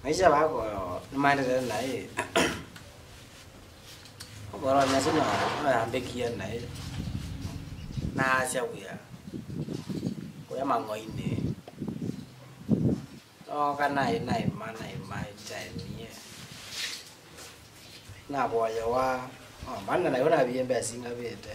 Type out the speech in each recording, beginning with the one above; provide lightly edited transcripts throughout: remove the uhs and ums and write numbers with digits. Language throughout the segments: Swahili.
maisha yako maendeleo na yeye bora na sina ambekia na yeye na asia kwa mangoine kana mai chani na boya wa bana na yona biembe singa bete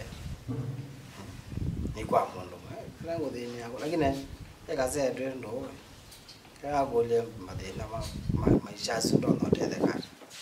ni kwa mondo lango dini yako lakini yakaze ndo kaya gole madena maisha sundo no tele kar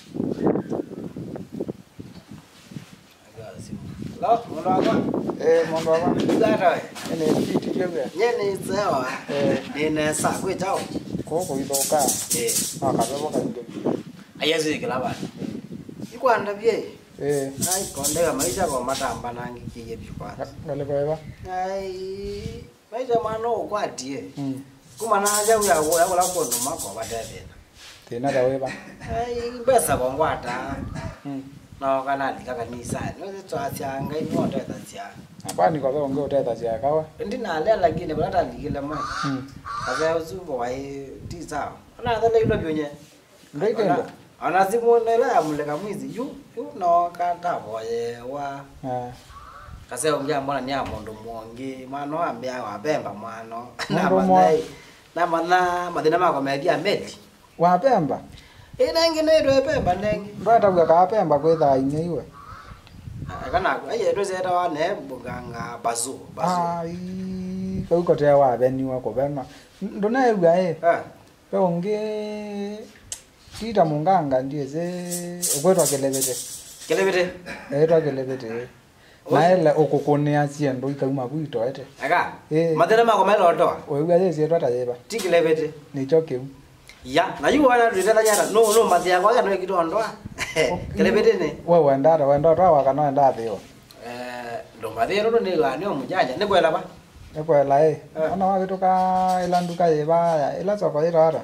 agazi la mondo wako dara ene fiti jebe nyene sawa nina sa kwe chao ko itoka akabebo kande ayazi kilaba ikwanda bie ai konde maisha kwa matamba nangi kiye bikwa ngale baba ai maisha mano kwatie kuma na aja ya la kondo mako badebe tena daweba ai besa bongwata no kana kanisa no tsatsa ngai moto tatsia abani kwa bongo utata sia kawa ndina le lakini bata likile mo kaza uzubo wai tiza ana dale ilo byonye ndekendo ana simonela amuleka mwizi yu no kata boye wa kasa ongea mbona ni amondo mwonge mwana ambia wabemba mwana na madina mako media meti wapemba nangi no pemba nangi ndata bwa kapemba kwetha ine iwe kana aye dozeta wa ne buganga bazu ai ko ko te wa beni wa ko bema ndona ewa pe onge tita munganga ndieze okwetwa kelebete etwa kelebete naele okukone asiendo ikauma kuito ete aka madena mako melotoa oiwa yesi etwa tayeba tikelebete ni chokeu ya na yu wana ndela nyara no mathia kwa no kitondoa kelebete ne wewe wenda twa wakano enda thio ndo mathia ro ne la ne omujanja ne kwela ba ekwela ona wagituka ilanduka yeba ila soko irara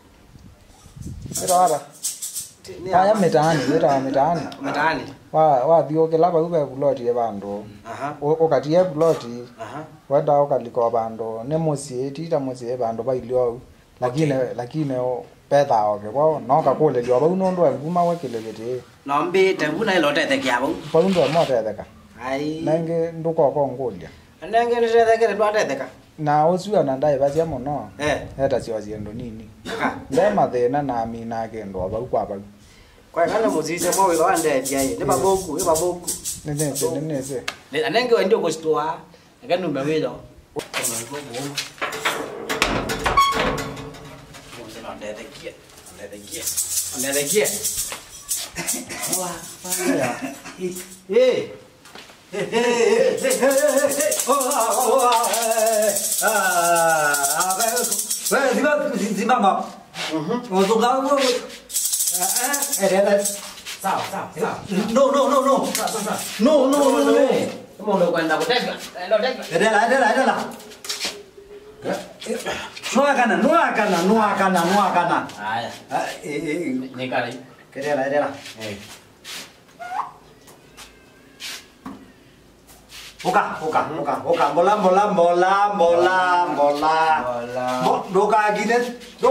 kaya mitaani wa thio kelaba ube buloti ye bando okatie buloti wenda okaliko bando ne mosie tita mosie bando bailio lakini pedha oke kwa no kakole lio ba unondo nguma wekelebete no mbite nguna ilotete kyabo pa undo motetheka ai nange nduko ko ngolia nange nitethekere twatetheka na osuya na ndai bacia muno eta cio ciendo nini ndema thina na mina kendo aba kwa aba kwa kana muzise mwe wande yaye ne baboku nese ne anenge wende ko store nganu mbewelo Ndedekie. Wa fanya. Simama. Sawa. No. Mondo kwenda kutega. Edela. Nuakana. Haya. Nikari. Edela. Oka. Bola. Doka gine.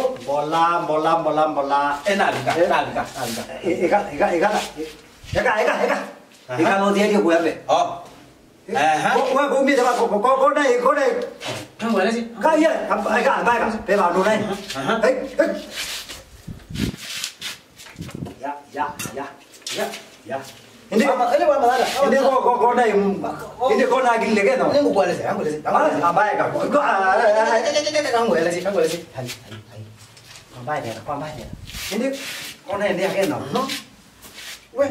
Bola. Enalika. Eka lo dia gue abe. Oh. Wa bumi sama ko dai. Kamu ada sih? Kaya, eka. Pe ba do dai. Ya. Ini mana? Ini kok dai. Ini kok na gile ke no. Ini gua lesi. Ambai ka. Kamu ada sih. Hai. Ambai dia. Ini kok na dia ke no. Weh.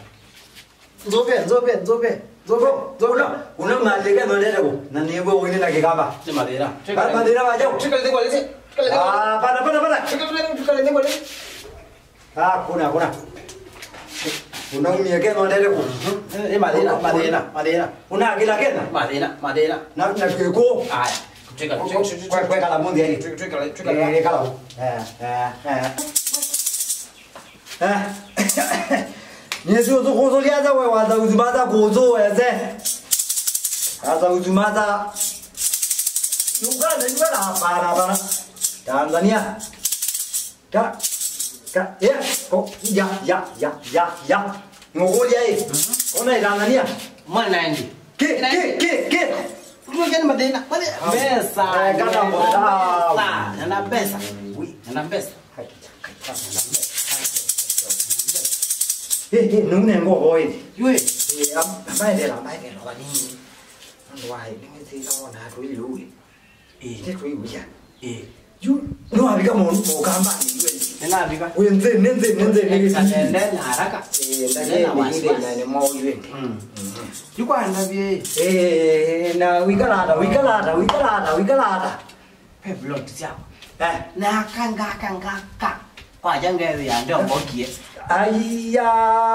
Zobe. Una madera no le debo. Na niebo wini na kigaba. Ni madera. Madera ba jau. Chikale de golesi. Para. Chikale de golesi. Kuna. Una mia ke no le debo. Madera. Una gila ke na. Madera. Na ke ko. Ai. Chikale. Kue kala mundi ai. Chikale. Kala.你说这工作连着我都是嘛在工作哎噻，都是嘛在，有个人个啦，巴拉，Tanzania，这 Yeah. Oh, ya. Ngogolia hii. Ona idangania. Mwana ndi. Ke. Unajua madena. Pesa. Kata mbota. Ana pesa. Ana pesa. Nung ngo boy. Yue. Mai de la wani. Ndo ai ni ti ka na tu lu. Ti tu ya. You no abika mo kamba ni yue. Nena abika. Wenze nenze ni. Nenda haraka. Ndani mo yue. Yuko anabie. Na wikalada. Pe blog siako. Na kanga. Kwa jange ya ndio mbokie. Aiya,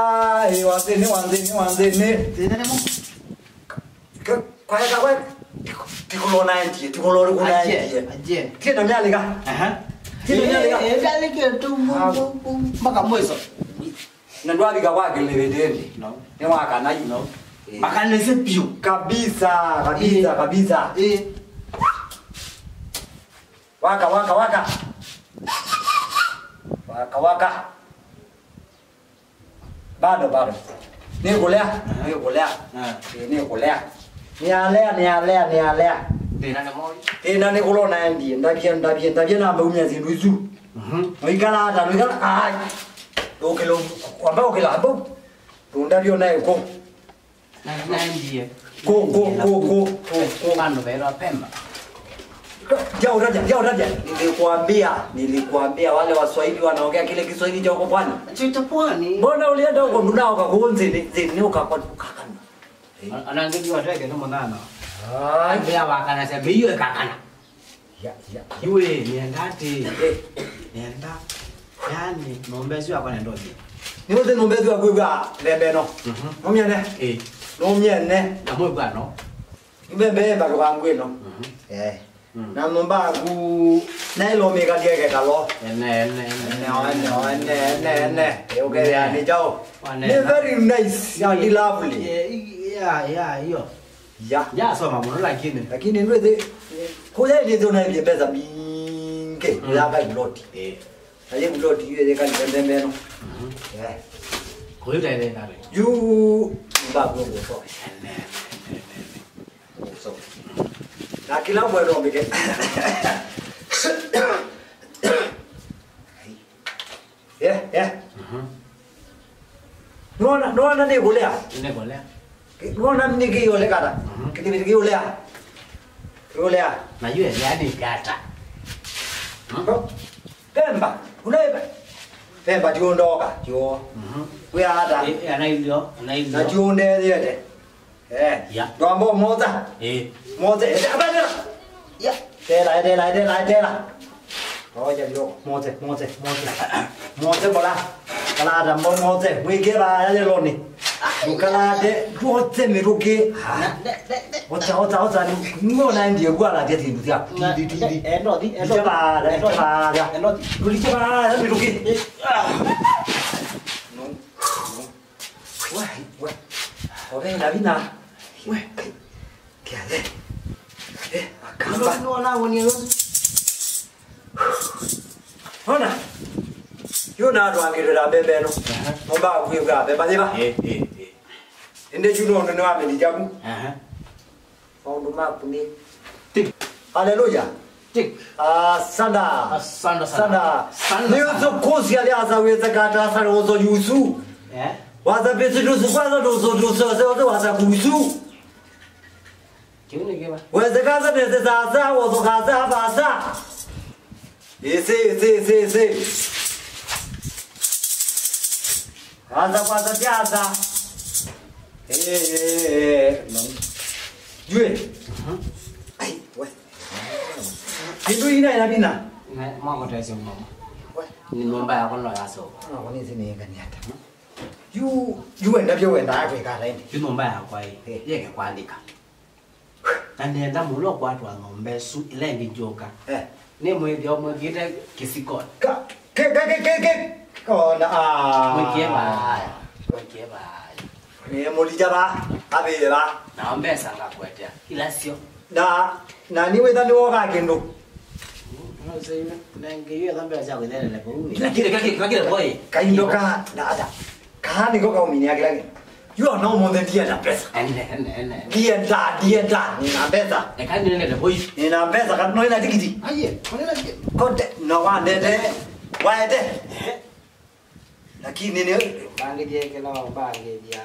wanzeni. Tena mo. Kwa tikolona ndi, tikolona kuna ndi. Aje. Kina myalika. Kina myalika. Dalike tu maka mweso. Na ndo abika kwake levedeni. No. Ni waka na you know. Makanese pio. Kabisa. Waka. Bado. Ni kulea. Ni kulea. Ni alea. Tena ni kulona ndi. Ndabye na mbumya zinduzu. Noikala. Ai. Okelo. Kwamba okela. Ndabyo naye ko. Na ndiye. Go. Kando vero Pemba. Jauraja. Nilikuambia wale Waswahili wanaongea kile Kiswahili cha huko pwani. Cha pwani. Mbona ulienda huko mnao kakuunzi ni ukakana. Anangeni wateke no mwana. Mbea wakana sema hiyo kakana. Yule niendate. Nienda. Yani nombezi wako na ndoje. Ni wote nombezi wako kwa lembeno. Nomyene. Nomyene. Na mwe bwana. Mbembe bado kangweno. Na nomba ku na ilo mega diege kalo. Ene. Okay, ya ni jao. Ni very nice. Ya ni lovely. Yeah, hiyo. Ya soma mwana lakini ndio koja ndio na ile pesa mingi. Ya ga bloti. Aje bloti yeye kan mbembeno. Ko hiyo ile ndare. You mbago so. Na kila mwendo mbike. Yeah. Nuona ni kulea. Nuona ni kiole kata. Kiti kiolea. Na yeye yani kata. Pemba. Unaiba. Pemba jiondoka. Jo. Wewe hata. Anailio. Na jionde yeye. Ya. Dombo moza. Moza. Abana. Ya. Tela. Oja yo. Moza. Moza bola. Kala da moza. Wege ba ya loni. Kala de dote miruke. Ota ni ngona ndiye gwala de tindu ya. Tidi. Endodi. Ba. Endodi. Kulike ba ya miruke. No. Wai. Oke, Davina. We. Kiale. Akamba. No woni. Ona. Yo na ndo angirira bembeno. Momba kuiga bemba diba. Ende juno ndo na ameli jabu. Found map ni. Tik. Hallelujah. Tik. Sanda. Sanda. Niyo kozi aliaza weza kata sana ozo yusu. Waza pesi dosu kwanza dosu waza kusu. Kiuni kiba. Weza kaza neze sasa wazo kaza basa. Ese. Waza tiaza. Jue. Ai, we. Kitu ina inabina. Mama taisema mama. Ni nomba yako ndo yaso. Wani zini ngani hata. You enda byo enda akwe kala ndi. Ni nomba yako ai. Yeke kwandika. Na nenda mulo kwa watu wa ngombe su ile ngijoka. Ni mwezi au mwingine kisiko. Ke. Kona Mweke ba. Ni mulija ba. Abe ba. Na mbesa ngakwetea. Ila sio. Na niwe dhani woga kendo. No sei, neanche io la pensa che nelle pure. Lagi boy. Kaindo ka na ada. Ka ni ko ka umini lagi. You are no more than dia na pesa. Dia da ni na pesa. E kan ni ne boy. Ni na pesa kan no ina tikiti. Aye, kone lagi. Kote no wa de. Wa de. Lakini ni Bange je ke no bange dia.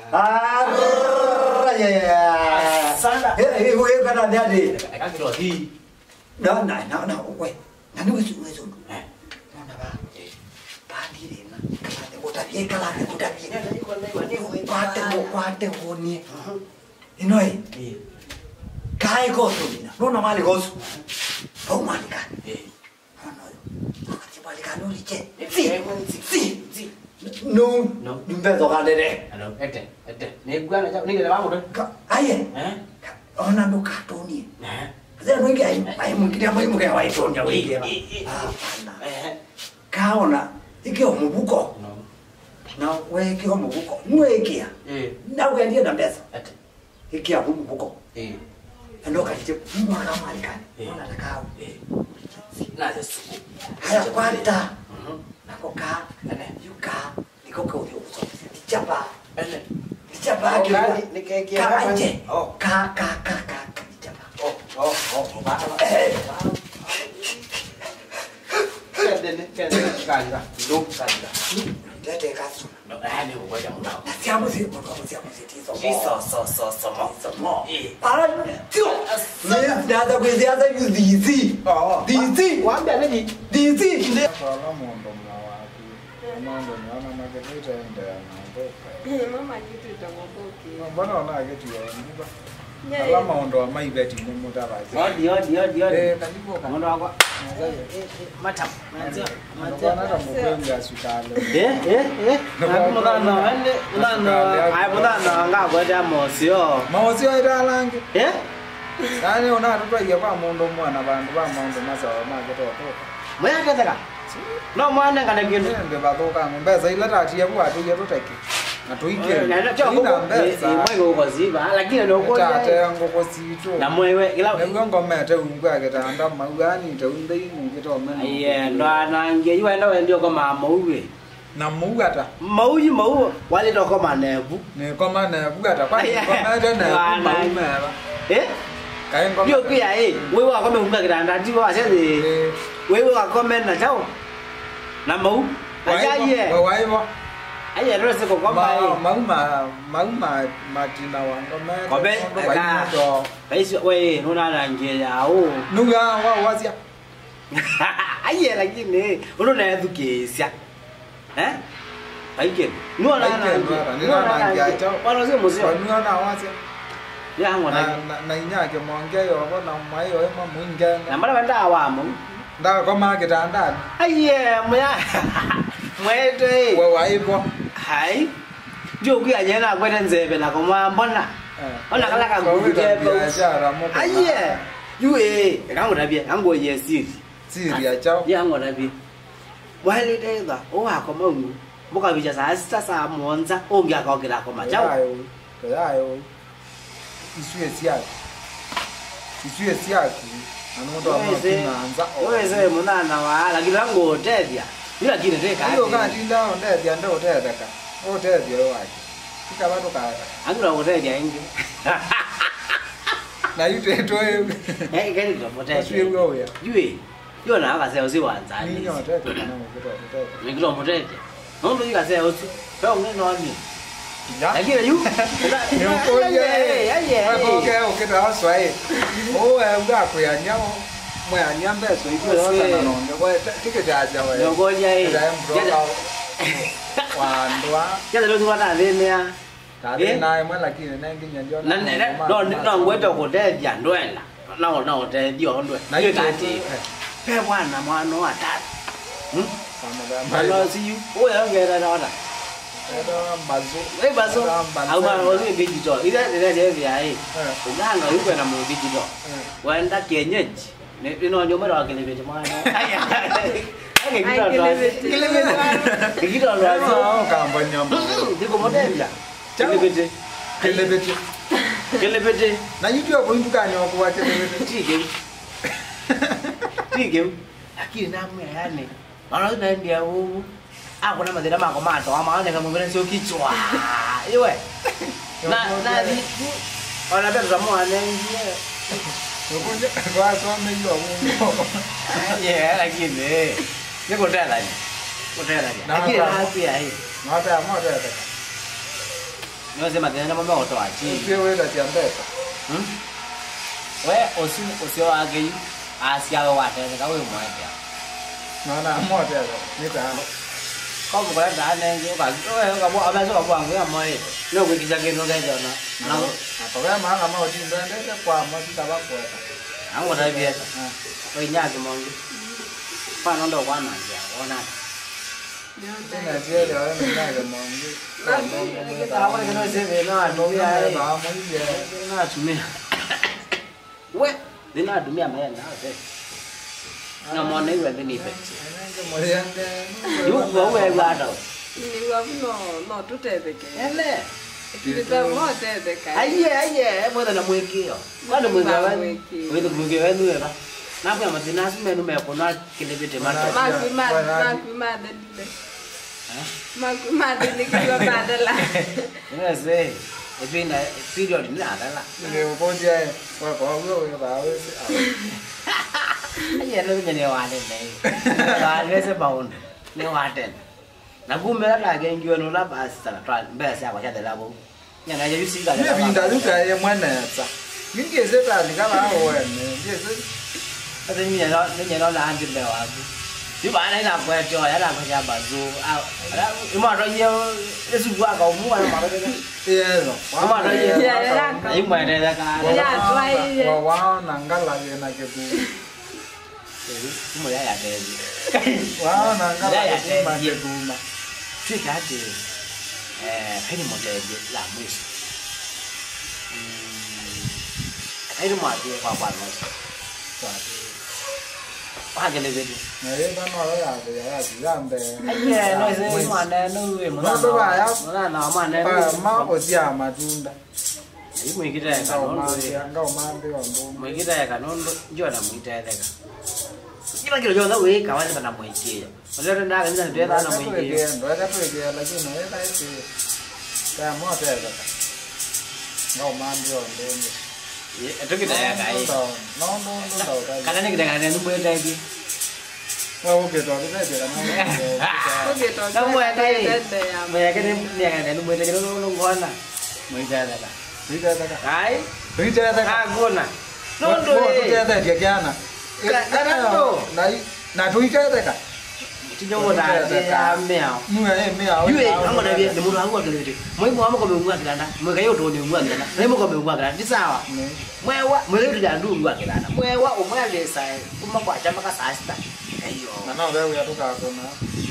ya. Sana. Wewe kana ndani. Kan kilo di. Đó này nó quay nó nuôi xuống nó là ba đi đến cái là cái bộ đặc biệt qua tên hồn nè thì nói cái cô tụi nó nó mà đi cô không mà đi cả nó nói chỉ mà đi cả nó đi chết gì nung nhưng bây giờ cái đây Alo, ete. Ni gua na ni le vamos tu. ai nó nó cả tôi nè Saya mungkin mungkin dia mungkin awak itu nyawa dia. Kau nak, iki orang buka. Nah, we iki orang buka. Mue iki ya. Nah, we dia nak biasa. Iki orang buka. Ando kan cip, mua kamar kan. Mana ada kau. Nah, sesuatu. Ada kualita. Nah, kau kah? Yuka. Ni kau kau dia usah. Dicapa. Dicapa. Ni kayak apa? Oh, kah. Oh, ba. Kan sekali lah. Duduk sekali lah. Dia kasih. Ni gua jangan tahu. Siapa sih? Semua. Tio. Dia ada kuisiasa DC. DC. Wambia nini? DC. Kalau mondo mlawatu. Mondo nyona mageti ende na Mama kitu itakomboki. mbona unageti ndiba. Ala maondo amaibeti ni mutabazi. Odi. Kalipo kana. Ngondo wako. Matam. Bana kama mwenga sukalo. Nakuma ende ai budana ngakwa ya mosio. Mawasio italange. Nani una tutwa kwa mondo mwana bantu ba mondo masawa mageto toka. Maya kataka. No mwana kana kintu. Nde batoka mbeza ile tati yabu atu yatoteke. Natuike. Na choko. Mwe go ziba lakini no ko. Tata yango ko sito. Na mwewe kila. Ngo mete ungwa getanda maugani taunde ngito mena. Aye ndo anange yu enda wendio kama mauwe. Na muugata. Mau wale ndo kama nebu. Ne koma nebu gata kwa ngomete nebu maumera. Kai ngomete. Ndio pia wewe wako meunga kitanda ndiko asende. Wewe wako mena chao. Na mau. Ajaye. Waibo. Aye ndo siko kwamba mauma matina wangome. Kobe ka. Kaisi wewe nuna nange yao. Nuga wazia. Aye lakini unaona yadhukisha. Baike. Nuona nange chao. Wala sio mzee. Nuona wazia. Ya ngona. Na inyake mongeyo bona mayo ema mwinge. Na mbona wenda awamo. Nda koma kitanda. Aye mya. Mwete. Waibo. Hai. Ndio kuya nyena kwenda nzebe na koma mbona. Ona kala ka ngujebe. Aye. Yue, kango tabia, kango yesiri. Siri ya chao. Ya ngo tabia. Wale tenda, wako mungu. Boka bija saa monza, onge akogera koma chao. Kayayo. Isue siaki. Anondo amakinanza. Wewe munana wala kilango tebya. Bila kile teka. Hiyo kana tinda ondebya ndo tedaka. Otebya waje. Kika bado ka. Angura otebya ingi. Na yute toyo. Kani ndo motebya. Asiye ngoya. Yue na akasema usiwanza. Ni nyote kana motebya. Ngilo motebya. Nondo yikasema usi. Kwa ngeno ani. Lakini yu. Ukita aswaye. Ngako ya nyao. Mwe anyambe so iko yote na nondo. Kwa tiketa aja wewe. Ngoja hii. Wandwa. Kile ndio tunataka nene. Kale naye mwe lakini nangi nyandio. No ngweta kutevya ndwela. Na utevya ndwe. Na hiyo kati. Pe bwana mwana wa tatu. Kama si oya ngera na wala. Bazo. Au bana wazee digital. Ile vya hii. Uganga yuko na mu digital. Waenda kienyeji. Nino nyomero wa kelebete mwana. Kigido alwazo kamba nyambo. Ndiko modela. Kelebete. Na YouTube imbuka nyoko wa kelebete. Tige. Lakini namu yani. Maana tunaendea huko. Kuna madhira mako mato ama ane kama ngene sio kichwa. Iwe. Na ona bado zamua nengie. Ukunja kwa soma hiyo Mungu. Lakini niko tayari. Lakini hapi hii. Mata. Niwasema tena mambo oto achi. Sio wewe atiambeka. We osio age asia wate ka we mwete. Naona moja nita. Kau bukan dah nengjo ka. Ka buat apa so ka buat ngua moi. Lo we kisah keno ka jona. Na apa kaya mahal mau di ndende kwa masih tabak kwa. Ang wala biasa. Oi nya ke mongi. Pa no do kwa na ja. Ona. Tena dia dia na ke mongi. Tahu kan kena se na no ya. Ba mo ya. Na tumia. We, dina dumia maya na se. Na mo nei we ni pe. Yu go we la do. Ni wa no tu te de ke. Ele. Kita mo te de ka. Aye, mo na mweki yo. Kwani mweki wa. We do mweki wa nu ba. Na kwa madina sume nu me ko na kilebete ma. Ma de de. Ma de ni kwa badala. Ni se. Evina period ni adala. Ni ko dia kwa we ba we. Aye lo ni wa le nei. Ba le se ba on. Ni wa ten. Na kumela la ke ngio no la ba sa tra ba sa kwa cha de la bo. Nya na ye si ka. Ni binda luka ye mwana tsa. Ni ke se ta ni ka ba ho ne. Ni se. Ata ni no la anti de wa. Di ba nei na kwa jo ya la kwa cha ba zo. Ala mo ro ye su bua ka mu wa ma ba de. Ye no. Ma ro ye. Ai ma de da ka. Ya twai. Wa na ngala ye na ke bu. Mo ya de. Wa na ngala ye ma ke bu ma. 最开始，还得么在蓝莓是，还得么的花花么是，花个那个的。 那也把那个呀，这呀自然的。 哎呀，那是嘛呢？那都吧呀， 那嘛呢？ 马不家嘛种的。 你没给这个弄的，没给这个弄的，叫他没这个。你那个叫他为干嘛是把他没接？我这人家跟人别打那没接。 我这对接了，就那在是，在么这个，我妈就弄的。 这个在干。 弄的。 看那个在干，你没在的。 我给到的在这个， 我给到那我在的呀。 没个你两个人都没在这弄关了，没在的了。 没在这个。 哎， 没在这个。 啊，过呢。 弄对。我在这家呢。那对在这个。 今天我来的苗。 苗。 因为他们那边你们韩国这里的，没我们没给他的，没给有多牛给他的，没给他的，你知道吗？没我没有人路给他的，没我们来塞，我们挂着么个啥子的？哎呦。 那我要多搞个呢？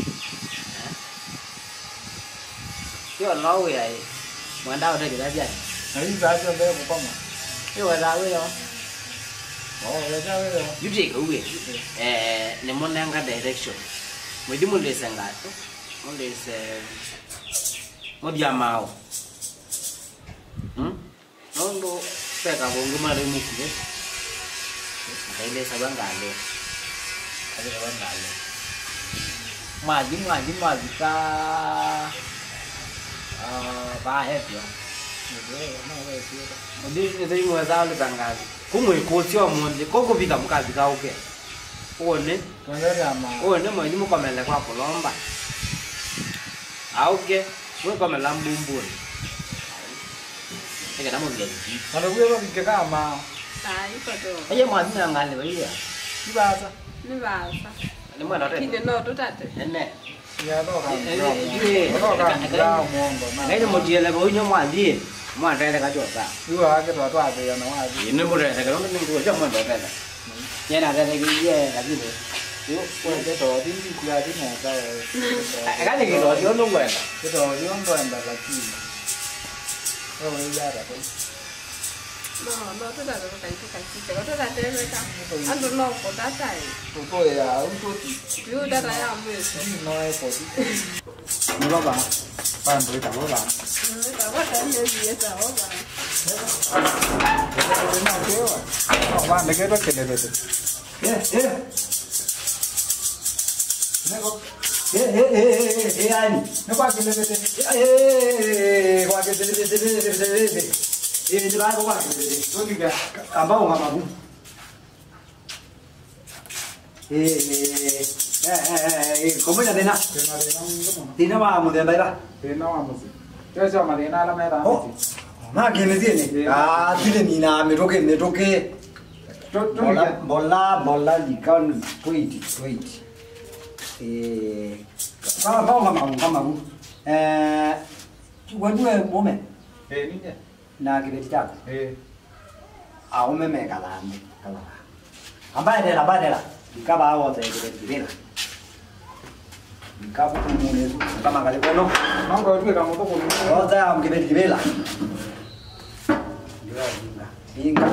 要老位哎，我到这给他讲。 那你咋就没有帮忙？ 因为啥位哦？ 我这位哦。 有这个位，你们两个 direction。Mới đi một lề sang lại, một lề sang, một giờ màu, nó phải cả bốn cái mà lấy một cái, lấy lên sao bán gà lên, lấy sao bán gà lên, mà chúng ta ba hết rồi, một đi thấy người giao lên bán gà, cũng mười cô chưa muốn, có bị cảm cả bị cao kìa. One, one mo ni mo kamela kwa kulomba. Auke, mo kamela mbumbu. Eka na mo ngi. Ana wewe ngike kama. Ai pato. Aye mo ni ngale we ya. Kibaza. Ni baza. Ni mo na te. Kine no tutate. Ene. Ya do ka. Do ka. Ngai mo dia la bo nyo mo andi. Mo ande la ka jo ta. Yu ha ke to ate ya no ha. Ni mo re ta ka no ni ko jo mo do ta. Nhà nào ra đây cái gì là gì vậy? Yếu, cái đồ đi ra đi nhà ta. Cái này cái đồ thiếu luôn rồi. Cái đồ thiếu luôn là gì? Rồi ra là thôi. No tôi đã được cái chỉ có tôi đã thế rồi sao? Anh được nó có đã chạy. Tôi là ông tôi chỉ. Cứ đã lại làm việc. Nói có gì? Nó bà. Bạn tôi tao bà. Tao có thể như gì tao bà. Cái nào kéo à? Bạn lấy cái đó cái này được. Nego. Ani. Nego akilebete. Kwa kelebete. Ndio hapo kwa kelebete. Toniga. Ambao ngamabu. Komenya dena. Dena wa mudenda ira. Dena wa muzi. Jojo madena ala mera. Ma genezini. Ah, dile mina metoke. Bola likon tweet. Kama ngamabu. Wanwe mome. Ninja. Na kile chako. Aume kalande. Ambaye dela. Ikaba wote kile. Ikabu kumune kama kale kono. Mango wewe kama mtoko ni. Roza amkibela. Inga.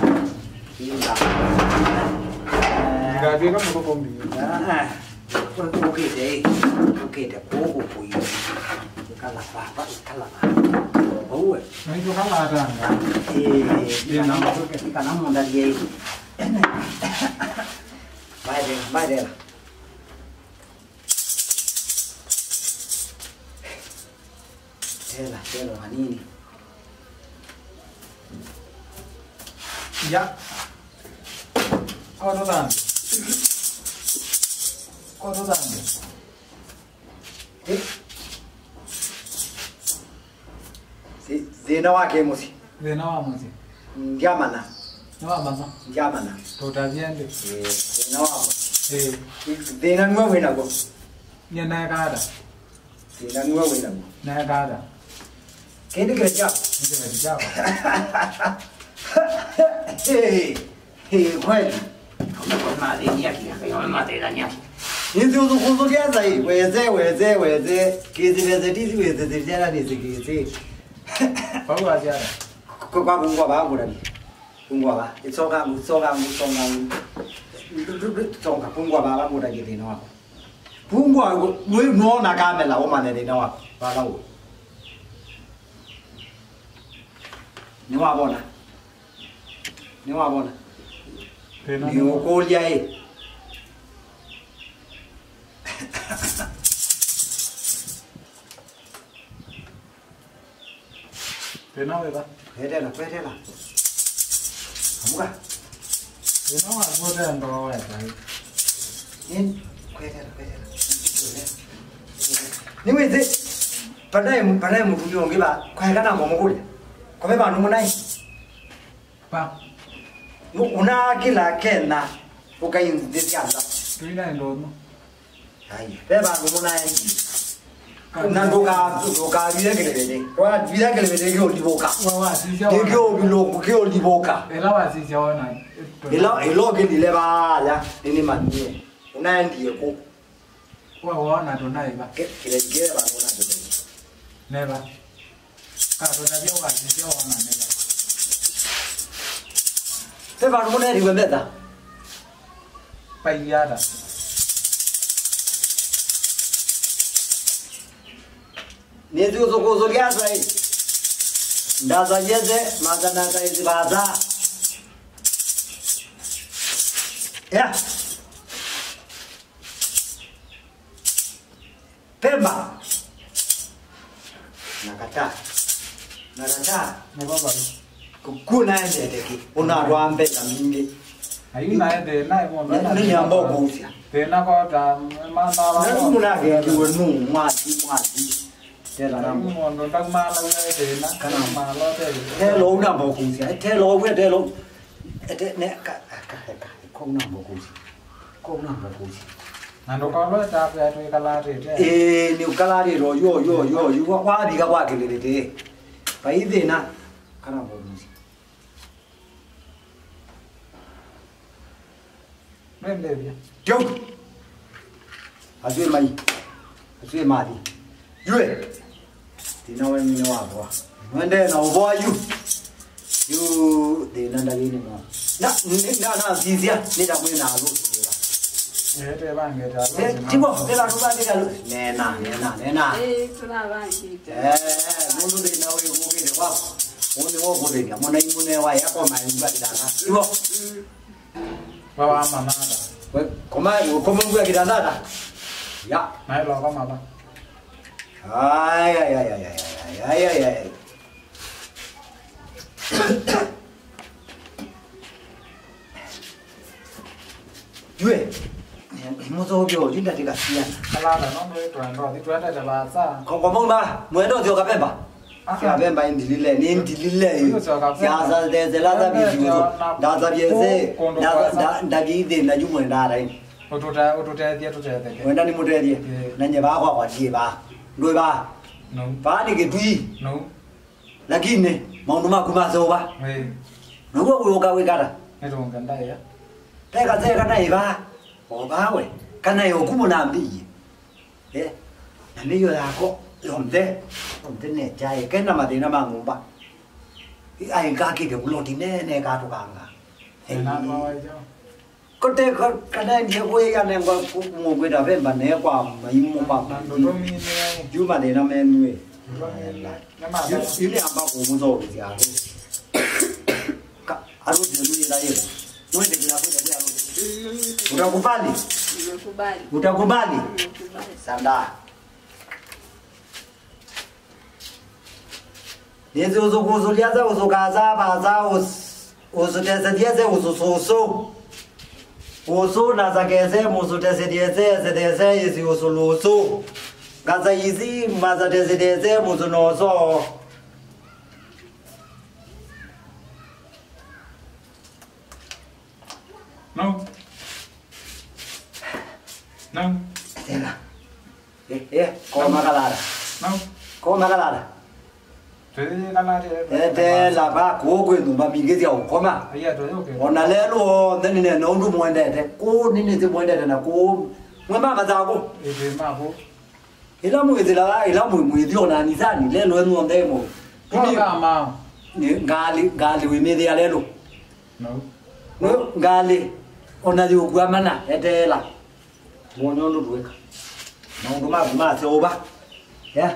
Ngadi kama mtoko ni. Ukete koko kuyo. Kala papa. Owe. Ndio kama atanga. Kana munda ye. Vai dela. Tela manini. Ya. Kodo dando. Zena wake musi. Zena wa muzi. Ndiamana. Ndiamana. Totaviende. Zena wa musi. Zena nuwa wena go. Nyana kada. Zena nuwa wena go. Na kada. Kende kreja. Kweli. Kama nyaki. Hizi uzo kiaza hii. Weze. Kizi jana nizikizi. Pau aziara. Kwa kungwa bangu ndani. Kungwa ba. Itsonga. Kungwa baba muda githina wako. Kungwa wewe unaona kamera omane thina wako. Bala wewe. Ni wabona. Ni ukolia hii. Tena wewe. Kwetela. Amuka. Tena wa ngoja ndo wewe. Kwetela. Niweze. Padaye mvuvi ongeba kwa kana ngomukule. Kwa baba numunai. Pa. Una kila kena. Ukainzisiaza. Tuina ndono. Hai. Baba numunai. Nandoka vidakelebele. Kwa vidakelebele kyo liboka. Wawa sija. Kyo liboka. Ela wasija ona. Elo kendile bala nini manie. Unaendiye ko. Wawa ona donaiba. Kile ba una dole. Neba. Kato nabia wasija ona neba. Baba numunai riwembeta. Payada. Nezi uzokozo liaza hii. Ndaza jeze, mazana kaizi baza. Ya. Pemba. Nakata. Ne baba. Kukuna ende teki. Unarwambe na mingi. Ayuna ende nae mo. Nini ambao kuusia. Tena kwa ta mama. Nani munage kiwe nu mwati. Tela namu. Mondo tak mala wewe tena. Kana malo tena. Telo una ambao kuusia. Telo we telo. Ne kona ambao kuusia. Nando kwa ta ya tu kalate. Ni ukalari ro yo kwa diga kwa kelele. Paide na kana ambao kuusia. Mbebia. Yo. Azue madi. Yue. Tina we mine wako. Mwende na uboa yu de nanda yini mo. Na zizia nida mwena alu. Ete bange ta. Tibo, tela kuba nida alu. Nena. Tuna bangi. Mundu de na we ngukire kwako. Mwone wo kudenya. Mwona imune wa yako maimba kidana. Tibo. Baba manada. We koma ngwa kidana. Ya. Nãy lo có mà ba. Ai. Yue. Mo so bio chúng ta đi gặp tiền. Kalau ada non itu rồi thì chuyện ada bahasa. Không có mong ba, mới đâu chưa gặp em ba. Gặp em ba em đi lẹ, nên đi lẹ. Nhà ra để là ra bị chịu rồi. Đã ra bị thế, đã bị thế là chúng mình ra đây. Ô tô dia tu dia thế. Mình đang đi mua đi. Nên nhà ba hoa gì ba, đôi ba. Ba đi cái tuy. Lagi ni, mau rumah aku masuk ba. Nó có uống cà phê cả à? Cái đồ gần đây á. Cái này ba. Ủa ba ơi, cái này cũng muốn làm gì? Thế, làm bây giờ là có làm thế này trai cái nào mà thì nó mang ba. Cái ai cả kia được lột thì nè cả thuộc hàng à. Thế nào thôi chứ. Có thể cái này thì quay cái này cũng mua cái đó về mà nè qua mà im mua bằng. Chứ mà để nó men nuôi. Ini apa aku musuh di sini? Harus dulu lagi. Mulai dari aku dari aku. Udah kubali. Udah kubali. Sanda. Ni usu lihat saya usu kaza baza usu desa dia saya usu nasa kese usu desa dia saya isi usu lusu. Gaza isi masa desa musuh noso. No. Tela. Kau makan ada. No. Kau makan ada. Jadi kan ada. Tela ba, kau numpa mikir jauh kau mah. Iya tu oke. Orang lalu, ni nondu muda deh. Kau ni tu muda deh na kau. Mama macam aku. Itu mah aku. Ilamu itu lah, ilamu itu orang ni sana, lalu orang demo. Ini apa? Ni gali ini dia lalu. No. Gali, orang tu gua mana? Tela. Mau nondu dua. Nondu mah coba, ya.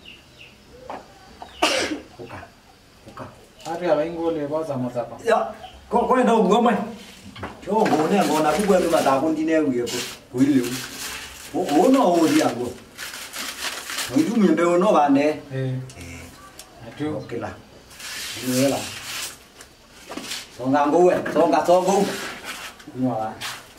Buka. Ada apa yang boleh bawa sama siapa? Ya, kau yang tahu gua mah. Coba gua ni, gua nak gua tu mah tak pun di ni gua liu. Gua nak dia gua. Itu mình đều nó bạn đấy. Ok là. Như là. Xong ngang gu ấy, xong cả xong gu. Nhỏ lại.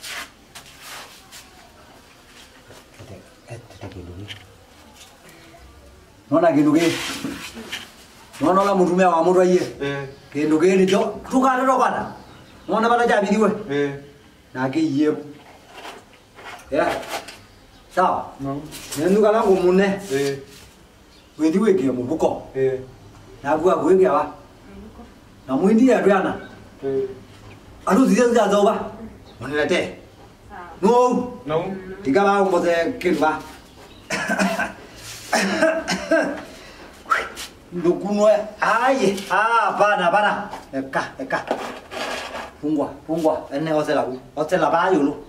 Nó là cái đồ kia. Nó là một mèo một rồi gì? Cái đồ kia thì chỗ, thu cá nó đâu bạn à? Nó bắt nó chạy đi đuôi. Là cái gì? Thế à? Sao? Nếu 누가 나고 못네. 왜 뒤에 kia một bút cỏ. Là vừa với kia ba. Nó muốn đi à đuôi à? Anh lúc gì ra dâu ba? Muốn là thế. Ngon. Thì các bạn một cái kia ba. Đồ cũng nói ai? Ba na. Eka. Phung qua. Anh này ở sẽ là ba rồi luôn.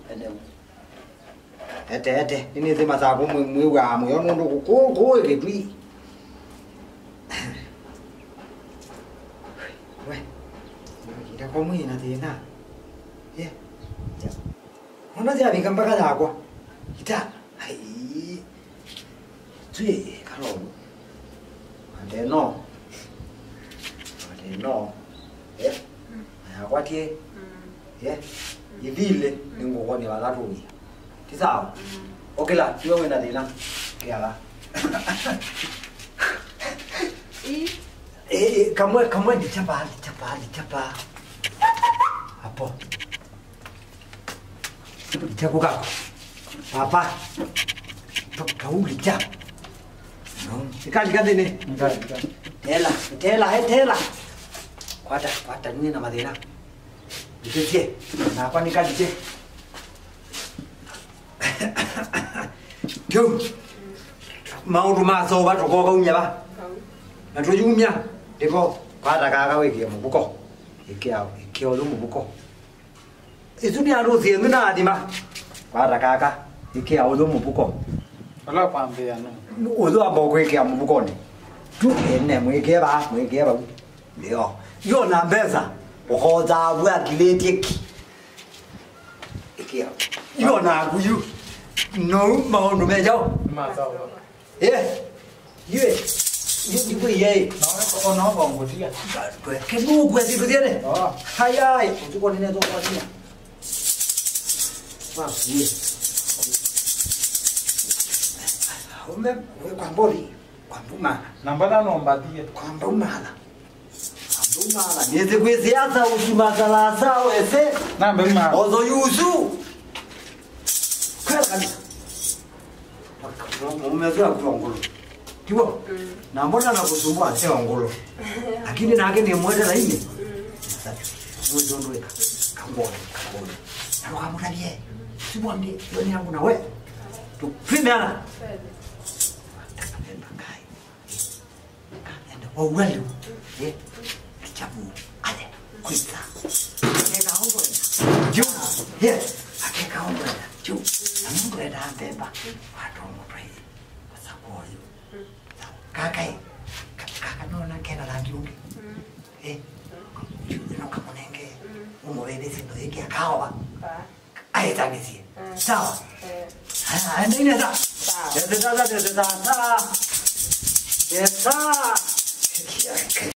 Ete, ini tu masa aku muga, muga nundu kau ke tu. Weh, kita kau mui nanti na, ya. Mana dia bikin apa kata aku? Kita, cuy, kalau ada no, ya, aku hati, ya, ini le, ni gua ni malah tu ni. Thì sao? Ok là chưa người là gì nào? Kìa là. Cảm ơn đi chapa. Apa? Jago kau. Papa. Kau đi chap. Ikan ini. Tela. Kuat ni nama dia. Itu je. Apa ni kan je? Thương mau rumah so ba cho con nhà ba là cho dung nha để cô qua đại ca cái kia một bút cỏ kia luôn một bút cỏ thì chúng nhà đồ tiền cái nào thì mà qua đại ca cái kia luôn một bút cỏ Kalau paham dia no. Ủa tôi bảo cái kia một bút cỏ này chút tiền này mấy kia ba được yo làm bé sao họ ra vừa cái lên kia yo nào cũng No màu nó mẹ cháu. Mà sao? Yeah. Yue. Như cái gì? Nó còn của chị ạ. Cái ngu quẹt gì cái gì này? Đó. Hay ai? Chú con đi này, chú con đi này. Wow, gì? Hôm nay quảng bố đi. Quảng bố mà. Namba na nomba dia. Quảng bố mà là. Quảng bố mà là. Ni se kwezi hata ukimakala sao ese. Namba ma. Ozo yuzu. Kwela kabisa. Umezoea kula ngolo. Kiwa? Na mbona nakusumbua sema ngolo. Lakini na yake ni mwende na hii. Sasa, wewe ndio ndio kangoni. Na kama kalie. Sibwambie, wewe ni yangu na wewe. Tufimeana. Oh well, yeah. Kichabu, ale, kuita. Akeka hongo ina. Ju, yeah. Akeka hongo ina. Ju, mungu ina mbeba. Watu mpraise. Wasaboyo. Kakai. Kaka nona kena rangi ungi. Ju no kamonenge. Umowele sindo yake akawa. Aitangisi. Sawa. Nini sasa? Sawa. Sasa. Yes, sir.